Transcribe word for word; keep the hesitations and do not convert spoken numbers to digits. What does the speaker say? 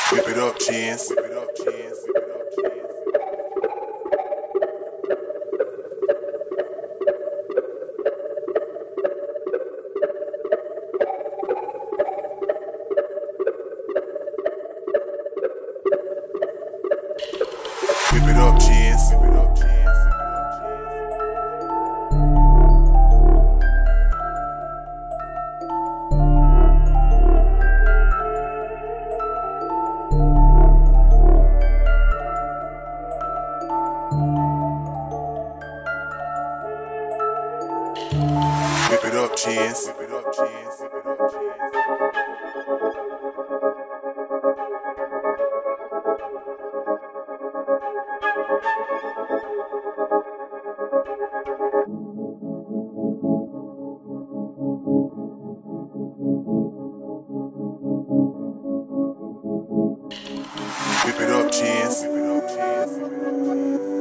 Whip it up, chins. Whip it up, chins. Whip it up, chins. Whip it up, chins. Whip it up, chins. Whip it up, chins. Whip it up, chins. Whip it up, chins. Whip it up, chins.